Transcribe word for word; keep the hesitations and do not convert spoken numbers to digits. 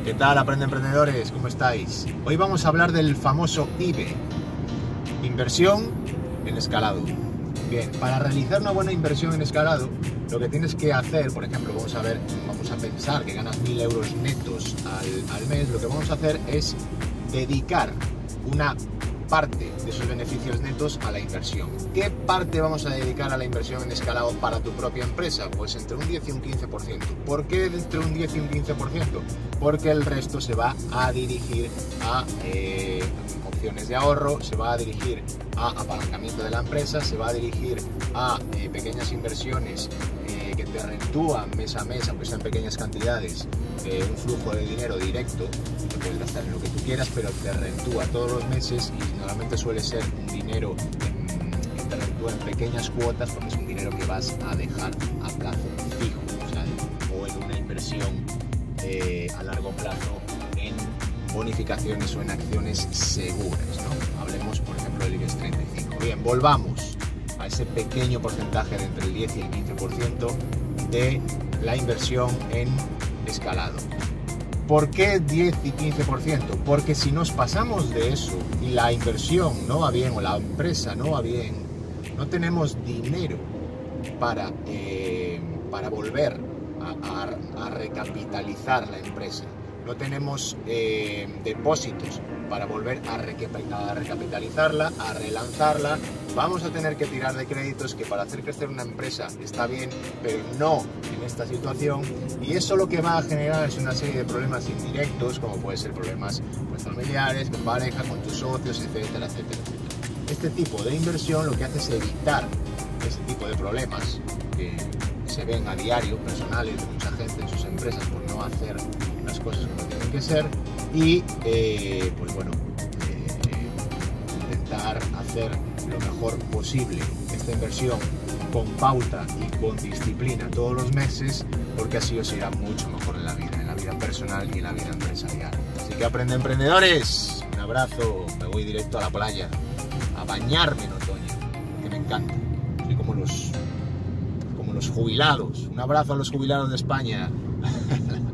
¿Qué tal, Aprende Emprendedores? ¿Cómo estáis? Hoy vamos a hablar del famoso I B E, inversión en escalado. Bien, para realizar una buena inversión en escalado, lo que tienes que hacer, por ejemplo, vamos a ver, vamos a pensar que ganas mil euros netos al, al mes, lo que vamos a hacer es dedicar una parte de esos beneficios netos a la inversión. ¿Qué parte vamos a dedicar a la inversión en escalado para tu propia empresa? Pues entre un diez y un quince por ciento. ¿Por qué entre un diez y un quince por ciento? Porque el resto se va a dirigir a eh, opciones de ahorro, se va a dirigir a apalancamiento de la empresa, se va a dirigir a eh, pequeñas inversiones eh, que te rentúan mes a mes, aunque sean pequeñas cantidades, eh, un flujo de dinero directo, que puedes gastar en lo que tú quieras, pero te rentúa todos los meses y normalmente suele ser un dinero en, que te rentúa en pequeñas cuotas porque es un dinero que vas a dejar a plazo fijo, o sea, o en una inversión eh, a largo plazo en bonificaciones o en acciones seguras, ¿no? Hablemos, por ejemplo, del IBEX treinta y cinco. Bien, volvamos a ese pequeño porcentaje de entre el diez y el quince por ciento de la inversión en escalado. ¿Por qué diez y quince por ciento? Porque si nos pasamos de eso y la inversión no va bien o la empresa no va bien, no tenemos dinero para, eh, para volver a, a, a recapitalizar la empresa, no tenemos eh, depósitos para volver a, a recapitalizarla, a relanzarla, vamos a tener que tirar de créditos, que para hacer crecer una empresa está bien, pero no en esta situación, y eso lo que va a generar es una serie de problemas indirectos, como puede ser problemas pues, familiares, con pareja, con tus socios, etcétera, etcétera, etcétera. Este tipo de inversión lo que hace es evitar ese tipo de problemas que se ven a diario, personales de mucha gente en sus empresas por no hacer las cosas como tienen que ser, y eh, pues bueno, eh, intentar hacer lo mejor posible esta inversión con pauta y con disciplina todos los meses, porque así os irá mucho mejor en la vida, en la vida personal y en la vida empresarial. Así que aprende, emprendedores, un abrazo, me voy directo a la playa a bañarme en otoño, que me encanta, soy como los, como los jubilados. Un abrazo a los jubilados de España.